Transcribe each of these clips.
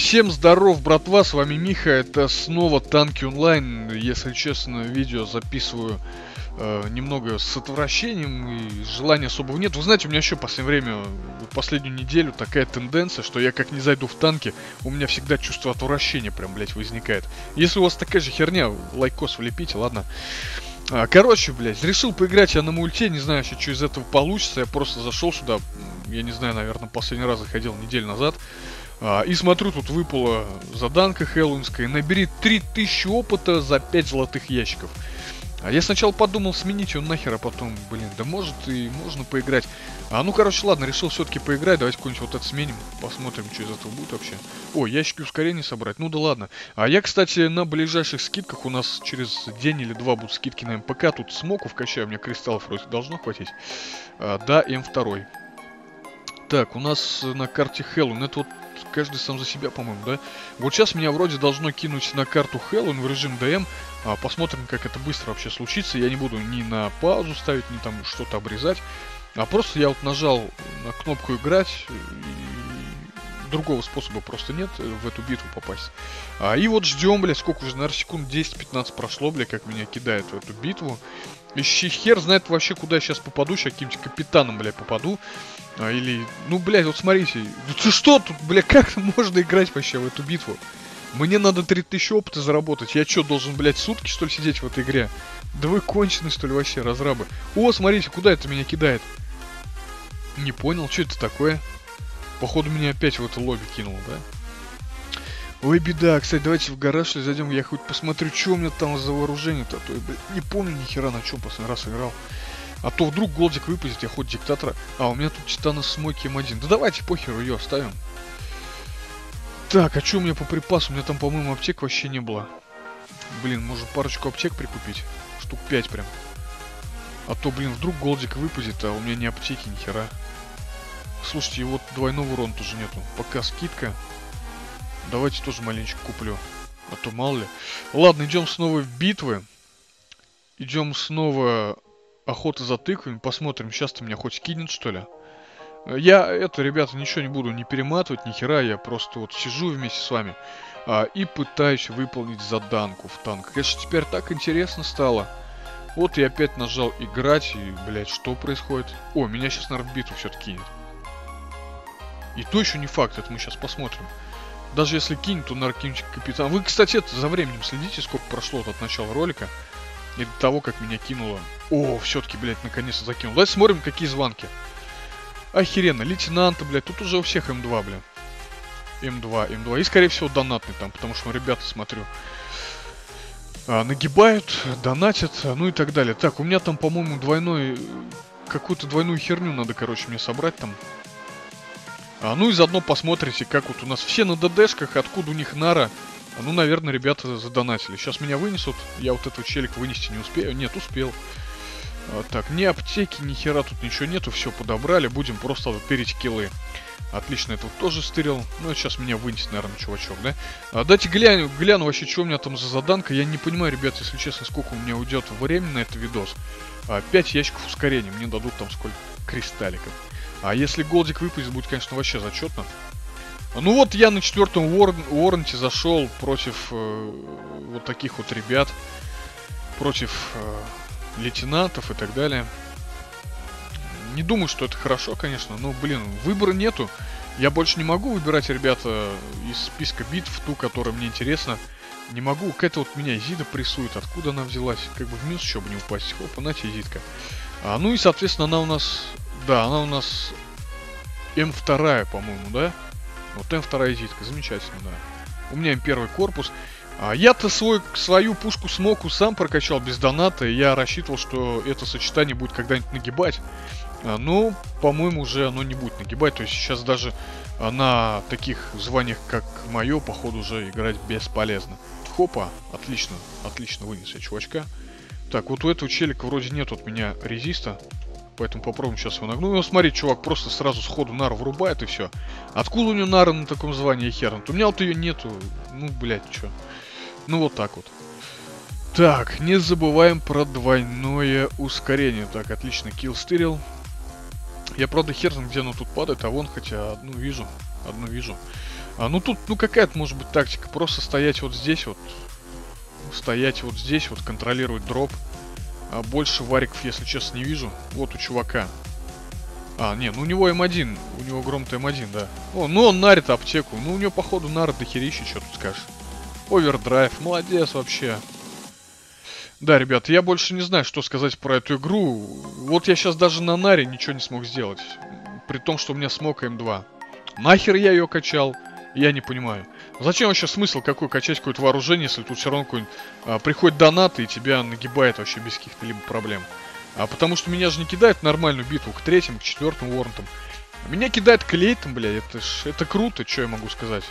Всем здоров, братва, с вами Миха, это снова Танки Онлайн. Если честно, видео записываю немного с отвращением и желания особого нет. Вы знаете, у меня еще в последнее время, последнюю неделю такая тенденция, что я как не зайду в танки, у меня всегда чувство отвращения прям, блять, возникает. Если у вас такая же херня, лайкос влепите, ладно? Короче, блядь, решил поиграть я на мульте, не знаю, что из этого получится. Я просто зашел сюда, я не знаю, наверное, последний раз заходил неделю назад. И смотрю, тут выпала заданка хэллоуинская. Набери 3000 опыта за 5 золотых ящиков. А я сначала подумал сменить его нахер, а потом, блин, да может и можно поиграть. Ну, короче, ладно, решил все-таки поиграть. Давайте какой-нибудь вот это сменим. Посмотрим, что из этого будет вообще. О, ящики ускорения собрать. Ну да ладно. Я, кстати, на ближайших скидках, у нас через день или два будут скидки на МПК. Тут смоку вкачаю, у меня кристаллов вроде должно хватить. Да, М2. Так, у нас на карте Хэллоуин. Это вот каждый сам за себя, по-моему, да? Вот сейчас меня вроде должно кинуть на карту Хэллоуин в режим ДМ. Посмотрим, как это быстро вообще случится. Я не буду ни на паузу ставить, ни там что-то обрезать. Просто я вот нажал на кнопку играть. И другого способа просто нет в эту битву попасть. И вот ждем, бля, сколько уже, наверное, секунд 10-15 прошло, бля, как меня кидает в эту битву. И хер знает вообще, куда я сейчас попаду. Сейчас каким-нибудь капитаном, бля, попаду. Или, ну, блядь, вот смотрите. Ты что тут, бля, как можно играть вообще в эту битву? Мне надо 3000 опыта заработать. Я что, должен, блядь, сутки, что ли, сидеть в этой игре? Да вы кончены, что ли, вообще, разрабы? О, смотрите, куда это меня кидает? Не понял, что это такое? Походу, меня опять в это лобби кинуло, да? Ой, беда. Кстати, давайте в гараж, что ли, зайдем. Я хоть посмотрю, что у меня там за вооружение-то. А то я, блядь, не помню ни хера, на чем последний раз играл. А то вдруг голдик выпадет, я хоть диктатора. У меня тут титана смоки М1. Да давайте, похеру, ее оставим. Так, а что у меня по припасу? У меня там, по-моему, аптек вообще не было. Блин, может парочку аптек прикупить? Штук 5 прям. А то, блин, вдруг голдик выпадет, а у меня ни аптеки, ни хера. Слушайте, и вот двойного урона тоже нету. Пока скидка. Давайте тоже маленечко куплю. А то мало ли. Ладно, идем снова в битвы. Идем снова... Охота за тыквами. Посмотрим, сейчас-то меня хоть кинет, что ли. Ребята, ничего не буду не перематывать, ни хера. Я просто вот сижу вместе с вами и пытаюсь выполнить заданку в танк. Конечно, теперь так интересно стало. Вот я опять нажал играть, и, блядь, что происходит? О, меня сейчас, наверное, в битву все-таки кинет. И то еще не факт, это мы сейчас посмотрим. Даже если кинет, то, наверное, кинет капитан. Вы, кстати, это за временем следите, сколько прошло от начала ролика. И до того, как меня кинуло. О, все-таки, блядь, наконец-то закинул. Давайте смотрим, какие званки. Охеренно. Лейтенанта, блядь. Тут уже у всех М2, блядь. М2. И, скорее всего, донатный там. Потому что, ребята, смотрю, нагибают, донатят, ну и так далее. Так, у меня там, по-моему, какую-то двойную херню надо, короче, мне собрать там. Ну и заодно посмотрите, как вот у нас все на ДДшках, откуда у них нара. Ну, наверное, ребята задонатили. Сейчас меня вынесут. Я вот этого челика вынести не успею. Нет, успел. Так, ни аптеки, ни хера тут ничего нету. Все подобрали. Будем просто тырить киллы. Отлично, это вот тоже стырил. Ну, сейчас меня вынесет, наверное, чувачок, да? Дайте гляну вообще, что у меня там за заданка. Я не понимаю, ребят, если честно, сколько у меня уйдет времени на этот видос. 5 ящиков ускорения. Мне дадут там сколько кристалликов. А если голдик выпадет, будет, конечно, вообще зачетно. Ну вот я на 4-м Уорренте зашел против вот таких вот ребят. Против лейтенантов и так далее. Не думаю, что это хорошо, конечно. Но, блин, выбора нету. Я больше не могу выбирать, ребята, из списка битв ту, которая мне интересна. Не могу. Какая-то вот меня Изида прессует. Откуда она взялась? Как бы в минус, чтобы не упасть. Опа, нате, Изидка. Ну и, соответственно, она у нас... Да, она у нас М2, по-моему, да? Вот М2 Изидка, замечательно, да. У меня М1 корпус. Я-то свою пушку смоку сам прокачал без доната, и я рассчитывал, что это сочетание будет когда-нибудь нагибать. Но, по-моему, уже оно не будет нагибать. То есть сейчас даже на таких званиях, как мое, походу, уже играть бесполезно. Хопа, отлично, отлично вынес я чувачка. Так, вот у этого челика вроде нет от меня резиста. Поэтому попробуем сейчас его нагнуть. Ну, смотри, чувак просто сразу сходу нару врубает и все. Откуда у него нара на таком звании, хер? У меня вот ее нету. Ну, блядь, что? Ну, вот так вот. Так, не забываем про двойное ускорение. Так, отлично, килл стырил. Я, правда, хер знает, где оно тут падает, а вон хотя одну вижу. Ну тут, ну какая-то может быть тактика. Просто стоять вот здесь вот. Стоять вот здесь вот, контролировать дроп. Больше вариков, если честно, не вижу. Вот у чувака. Не, ну у него М1. У него гром-то М1, да. Ну он нарит аптеку. Ну у него, походу, нарит дохерища, что тут скажешь. Овердрайв, молодец вообще. Да, ребят, я больше не знаю, что сказать про эту игру. Вот я сейчас даже на наре ничего не смог сделать. При том, что у меня смог М2. Нахер я ее качал? Я не понимаю. Зачем вообще смысл какой качать какое-то вооружение, если тут все равно приходит донат и тебя нагибает вообще без каких-либо проблем? Потому что меня же не кидает в нормальную битву к третьему, к четвертому ворнтам. Меня кидает к лейтам, бля, это круто, что я могу сказать.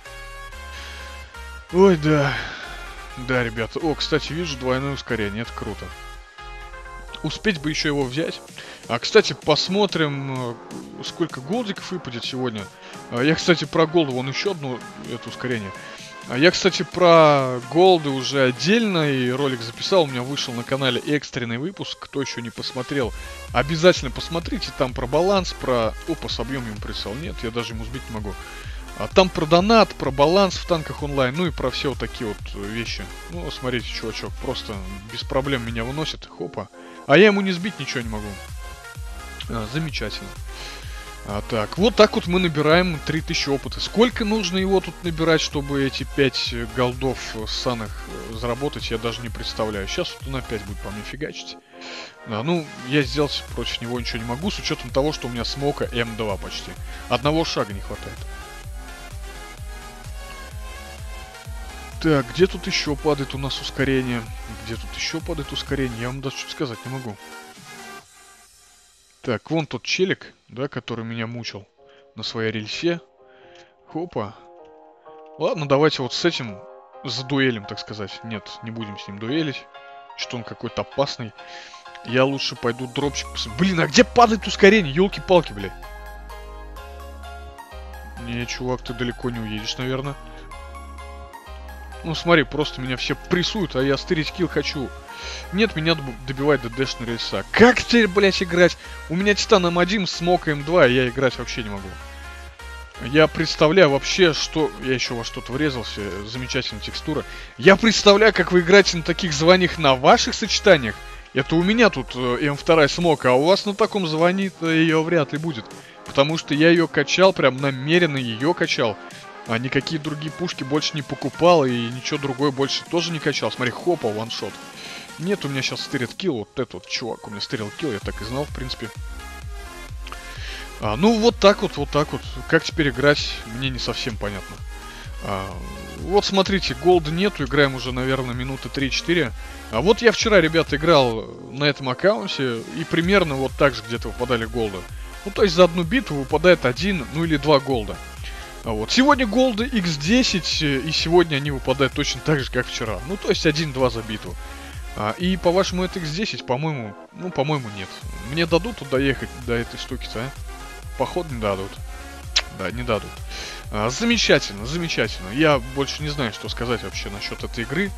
Ой, да. Да, ребята. Кстати, вижу двойное ускорение, это круто. Успеть бы еще его взять. Кстати, посмотрим, сколько голдиков выпадет сегодня. Я, кстати, про голды, вон еще одно это ускорение. Я, кстати, про голды уже отдельно и ролик записал. У меня вышел на канале экстренный выпуск. Кто еще не посмотрел, обязательно посмотрите. Там про баланс, про... Опа, с объемом ему прицел. Нет, я даже ему сбить не могу. Там про донат, про баланс в танках онлайн, ну и про все вот такие вот вещи. Ну, смотрите, чувачок, просто без проблем меня выносит. Хопа. А я ему не сбить ничего не могу. Замечательно. Так, вот так вот мы набираем 3000 опыта. Сколько нужно его тут набирать, чтобы эти 5 голдов ссаных заработать, я даже не представляю. Сейчас вот он опять будет по мне фигачить. Ну, я сделать против него ничего не могу, с учетом того, что у меня смока М2 почти. Одного шага не хватает. Так, где тут еще падает у нас ускорение? Где тут еще падает ускорение? Я вам даже что-то сказать не могу. Так, вон тот челик, да, который меня мучил на своей рельсе. Хопа. Ладно, давайте вот с этим задуэлим, так сказать. Нет, не будем с ним дуэлить. Что он какой-то опасный. Я лучше пойду дропчик посмотрю. Блин, а где падает ускорение? Ёлки-палки, блядь. Не, чувак, ты далеко не уедешь, наверное. Ну смотри, просто меня все прессуют, а я стырить килл хочу. Нет, меня добивает ДДшный рельса. Как теперь, блять, играть? У меня Титан М1, Смок М2, и я играть вообще не могу. Я представляю вообще, что... Я еще во что-то врезался, замечательная текстура. Я представляю, как вы играете на таких званиях на ваших сочетаниях. Это у меня тут М2 Смок, а у вас на таком звании ее вряд ли будет. Потому что я ее качал, прям намеренно ее качал. А никакие другие пушки больше не покупал, и ничего другое больше тоже не качал. Смотри, хопа, ваншот. Нет, у меня сейчас стырит килл, вот этот вот чувак у меня стырил килл, я так и знал, в принципе. Ну, вот так вот, вот так вот. Как теперь играть, мне не совсем понятно. Вот смотрите, голда нету, играем уже, наверное, минуты 3-4. Вот я вчера, ребята, играл на этом аккаунте, и примерно вот так же где-то выпадали голда. Ну, то есть за одну битву выпадает 1, ну или 2 голда. Вот. Сегодня голды X10, и сегодня они выпадают точно так же, как вчера. Ну, то есть 1-2 за битву. И по-вашему это X10, по-моему, ну, по-моему, нет. Мне дадут тут доехать до этой штуки-то, а? Походу не дадут. Да, не дадут. Замечательно, замечательно. Я больше не знаю, что сказать вообще насчет этой игры.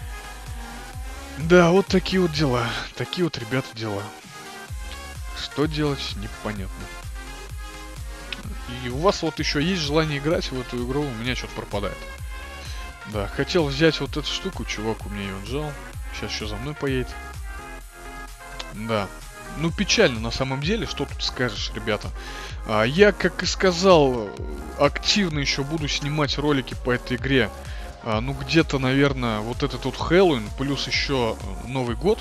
Да, вот такие вот дела. Такие вот, ребята, дела. Что делать, непонятно. И у вас вот еще есть желание играть в эту игру, у меня что-то пропадает. Да, хотел взять вот эту штуку, чувак у меня ее отжал. Сейчас еще за мной поедет. Да. Ну, печально на самом деле, что тут скажешь, ребята. Я, как и сказал, активно еще буду снимать ролики по этой игре. Ну, где-то, наверное, вот этот вот Хэллоуин, плюс еще Новый год.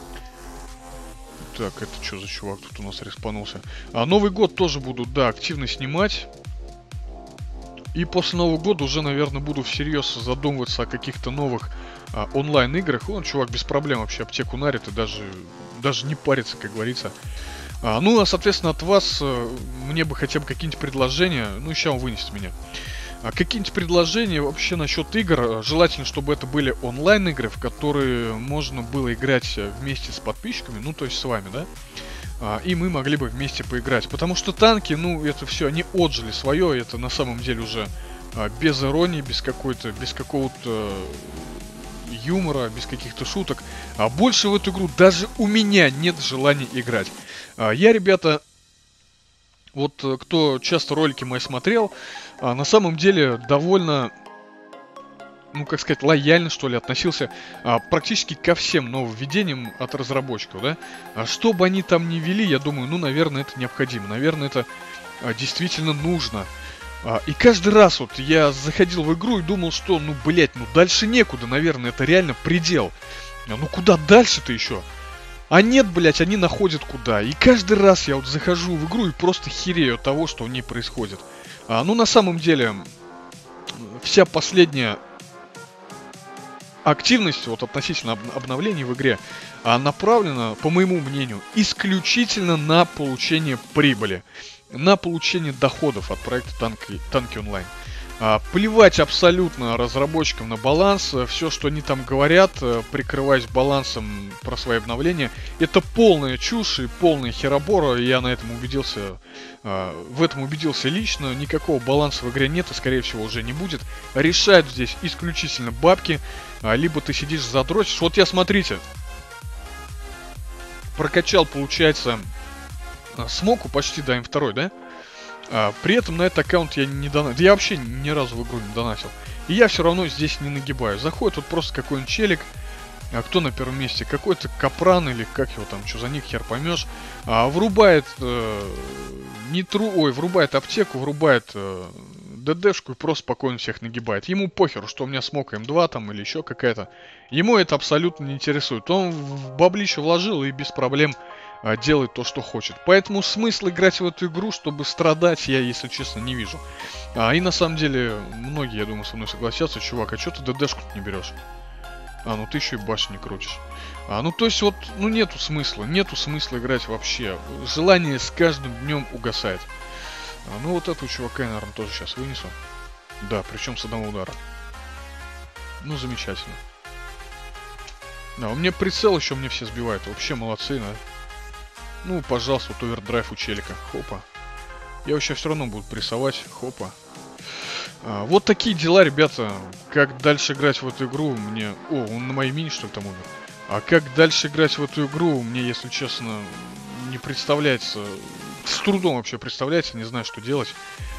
Так, это что за чувак тут у нас респанулся? Новый год тоже буду, да, активно снимать. И после Нового года уже, наверное, буду всерьез задумываться о каких-то новых онлайн-играх. Он, чувак, без проблем вообще аптеку нарит и даже не парится, как говорится. Ну, а, соответственно, от вас мне бы хотя бы какие-нибудь предложения, ну, сейчас он вынесет меня. Какие-нибудь предложения вообще насчет игр. Желательно, чтобы это были онлайн-игры, в которые можно было играть вместе с подписчиками, ну, то есть с вами, да? И мы могли бы вместе поиграть. Потому что танки, ну, это все, они отжили свое, это на самом деле уже без иронии, без какого-то юмора, без каких-то шуток. Больше в эту игру даже у меня нет желания играть. Я, ребята, Вот кто часто ролики мои смотрел, на самом деле довольно, ну, как сказать, лояльно, что ли, относился практически ко всем нововведениям от разработчиков, да. Что бы они там ни вели, я думаю, ну, наверное, это необходимо, наверное, это действительно нужно. И каждый раз вот я заходил в игру и думал, что, ну, блять, ну, дальше некуда, наверное, это реально предел. Ну, куда дальше-то еще? А нет, блять, они находят куда. И каждый раз я вот захожу в игру и просто херею от того, что в ней происходит. Ну, на самом деле, вся последняя активность вот относительно обновлений в игре направлена, по моему мнению, исключительно на получение прибыли, на получение доходов от проекта Танки Онлайн. Плевать абсолютно разработчикам на баланс, все, что они там говорят, прикрываясь балансом про свои обновления, это полная чушь и полная херобора, я на этом убедился, в этом убедился лично, никакого баланса в игре нет и, скорее всего, уже не будет. Решают здесь исключительно бабки, либо ты сидишь задрочишь. Вот я, смотрите, прокачал, получается, Смоку почти до М2, да? При этом на этот аккаунт я не донатил. Я вообще ни разу в игру не донатил. И я все равно здесь не нагибаю. Заходит вот просто какой-нибудь челик. Кто на первом месте? Какой-то Капран или как его там, что за ник, хер поймешь. Врубает врубает аптеку, врубает ДДшку и просто спокойно всех нагибает. Ему похеру, что у меня смока М2 там или еще какая-то. Ему это абсолютно не интересует. Он в баблище вложил и без проблем делает то, что хочет. Поэтому смысл играть в эту игру, чтобы страдать, я, если честно, не вижу. И на самом деле, многие, я думаю, со мной согласятся. Чувак, а что ты ДДшку не берешь? Ну ты еще и башню не крутишь. Ну то есть вот, ну нету смысла играть вообще. Желание с каждым днем угасает. Ну вот этого чувака я, наверное, тоже сейчас вынесу. Да, причем с одного удара. Ну, замечательно. Да, у меня прицел еще мне все сбивают. Вообще молодцы, да. Ну, пожалуйста, вот овердрайв у челика. Хопа. Я вообще все равно буду прессовать. Хопа. Вот такие дела, ребята. Как дальше играть в эту игру мне... О, он на моей мини, что ли, там умер? Как дальше играть в эту игру, мне, если честно, не представляется. С трудом вообще представляется, не знаю, что делать.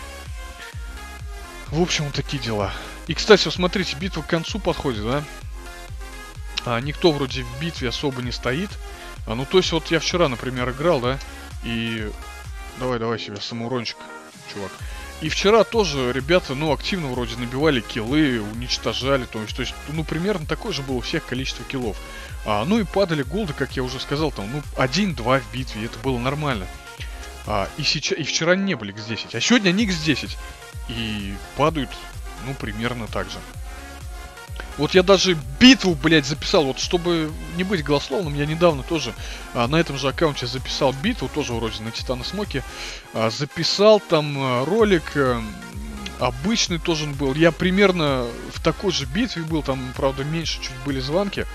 В общем, вот такие дела. И, кстати, вот смотрите, битва к концу подходит, да? Никто вроде в битве особо не стоит. Ну, то есть, вот я вчера, например, играл, да? И... Давай себе самоурончик, чувак. И вчера тоже ребята, ну, активно вроде набивали киллы, уничтожали. То есть, ну, примерно такое же было у всех количество киллов. Ну и падали голды, как я уже сказал, там, ну, 1-2 в битве, это было нормально. И вчера не были x10, а сегодня они x10. И падают, ну, примерно так же. Вот я даже битву, блядь, записал, вот чтобы не быть голословным, я недавно тоже на этом же аккаунте записал битву, тоже вроде на Титана Смоке. Записал там ролик, обычный тоже он был. Я примерно в такой же битве был, там, правда, меньше чуть были звонки.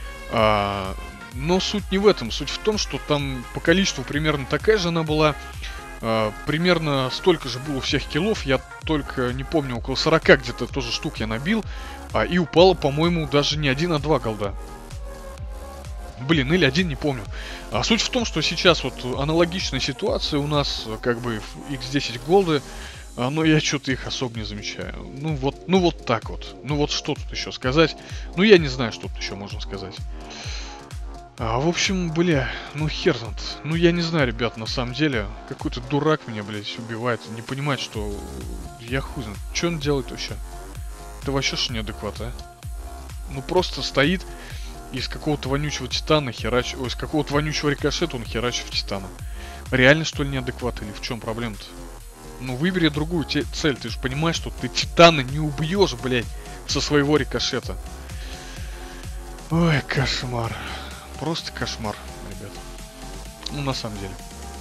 Но суть не в этом, суть в том, что там по количеству примерно такая же она была. Примерно столько же было всех киллов, я только не помню, около 40 где-то тоже штук я набил. И упало, по-моему, даже не 1, а 2 голда. Блин, или 1, не помню. Суть в том, что сейчас вот аналогичная ситуация у нас, как бы, x10 голды, но я что-то их особо не замечаю. Ну вот так вот. Ну вот что тут еще сказать? Ну я не знаю, что тут еще можно сказать. В общем, бля, ну хер знает. Ну я не знаю, ребят, на самом деле. Какой-то дурак меня, блядь, убивает. Не понимает, что... Я хуй знает. Что он делает вообще? Это вообще что неадекват, а? Ну просто стоит из какого-то вонючего титана херачит... Ой, из какого-то вонючего рикошета он херачит в титана. Реально, что ли, неадекват? Или в чем проблема-то? Ну выбери другую цель. Ты же понимаешь, что ты титана не убьешь, блядь, со своего рикошета. Ой, кошмар. Просто кошмар, ребят. Ну, на самом деле.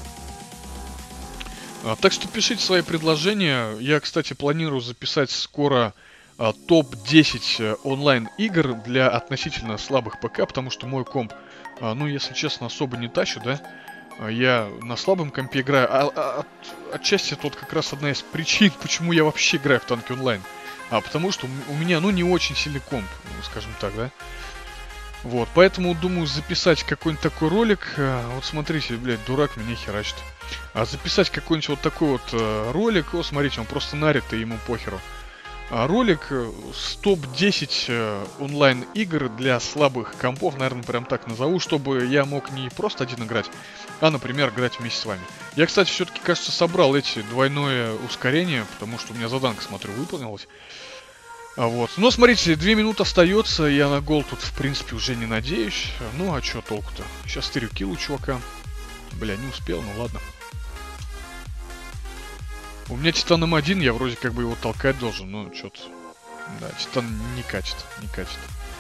Так что пишите свои предложения. Я, кстати, планирую записать скоро топ-10 онлайн игр для относительно слабых ПК, потому что мой комп, ну, если честно, особо не тащу, да. Я на слабом компе играю. Отчасти тут как раз одна из причин, почему я вообще играю в Танки Онлайн. Потому что у меня, ну, не очень сильный комп, скажем так, да. Вот, поэтому думаю записать какой-нибудь такой ролик. Вот смотрите, блядь, дурак меня херачит. А записать какой-нибудь вот такой вот ролик. О, смотрите, он просто нарит, и ему похеру. Ролик с топ-10 онлайн игр для слабых компов, наверное, прям так назову, чтобы я мог не просто один играть, а, например, играть вместе с вами. Я, кстати, все-таки, кажется, собрал эти двойное ускорение, потому что у меня заданка, смотрю, выполнилась. Вот. Но смотрите, 2 минуты остается, я на гол тут, в принципе, уже не надеюсь. Ну, а чё толку-то? Сейчас тырю килл у чувака. Бля, не успел, ну ладно. У меня Титан М1, я вроде как бы его толкать должен, но что-то... Да, Титан не катит, не катит.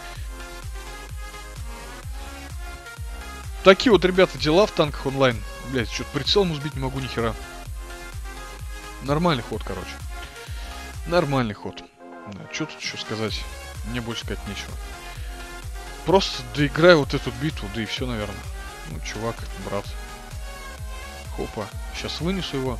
Такие вот, ребята, дела в танках онлайн. Блять, что-то прицелом сбить не могу ни хера. Нормальный ход, короче. Нормальный ход. Да, что тут еще сказать? Мне больше сказать нечего. Просто доиграю вот эту битву, да и все, наверное. Ну, чувак, брат. Хопа. Сейчас вынесу его.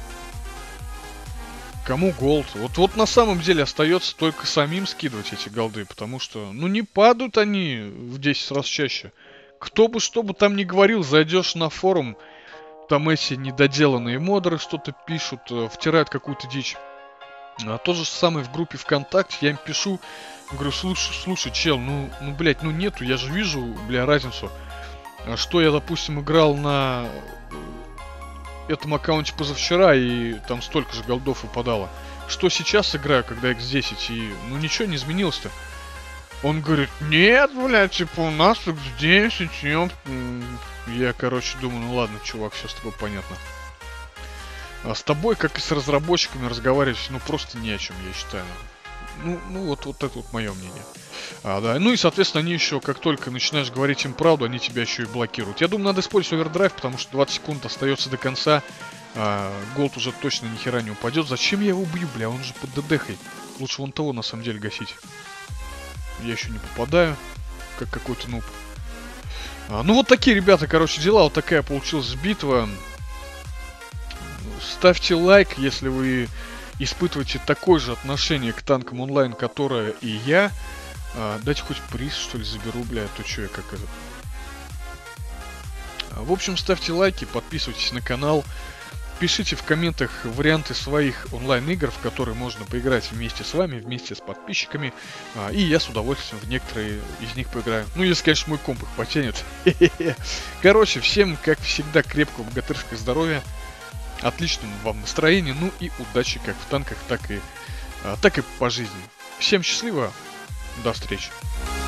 Кому голд? Вот на самом деле остается только самим скидывать эти голды, потому что, ну, не падают они в 10 раз чаще. Кто бы что бы там ни говорил, зайдешь на форум, там эти недоделанные модеры что-то пишут, втирают какую-то дичь. А то же самое в группе ВКонтакте, я им пишу, говорю, слушай, чел, блять, нету, я же вижу, бля, разницу. Что я, допустим, играл на этом аккаунте позавчера, и там столько же голдов выпадало. Что сейчас играю, когда X10, и, ничего не изменилось-то. Он говорит, нет, блядь, типа, у нас X10, я, короче, думаю, ну ладно, чувак, все с тобой понятно. А с тобой, как и с разработчиками, разговаривать, просто не о чем, я считаю. Вот это вот мое мнение. Да. Ну и, соответственно, они еще, как только начинаешь говорить им правду, они тебя еще и блокируют. Я думаю, надо использовать овердрайв, потому что 20 секунд остается до конца. Голд уже точно ни хера не упадет. Зачем я его бью, бля? Он же под ДДХой. Лучше вон того, на самом деле, гасить. Я еще не попадаю, как какой-то нуб. Ну вот такие, ребята, короче, дела. Вот такая получилась битва. Ставьте лайк, если вы испытываете такое же отношение к танкам онлайн, которое и я. Дайте хоть приз, что ли, заберу, бля, а то что я как это... В общем, ставьте лайки, подписывайтесь на канал. Пишите в комментах варианты своих онлайн-игр, в которые можно поиграть вместе с вами, вместе с подписчиками. И я с удовольствием в некоторые из них поиграю. Ну, если, конечно, мой комп их потянет. Короче, всем, как всегда, крепкого богатырского здоровья. Отличного вам настроения, ну и удачи как в танках, так и по жизни. Всем счастливо, до встречи.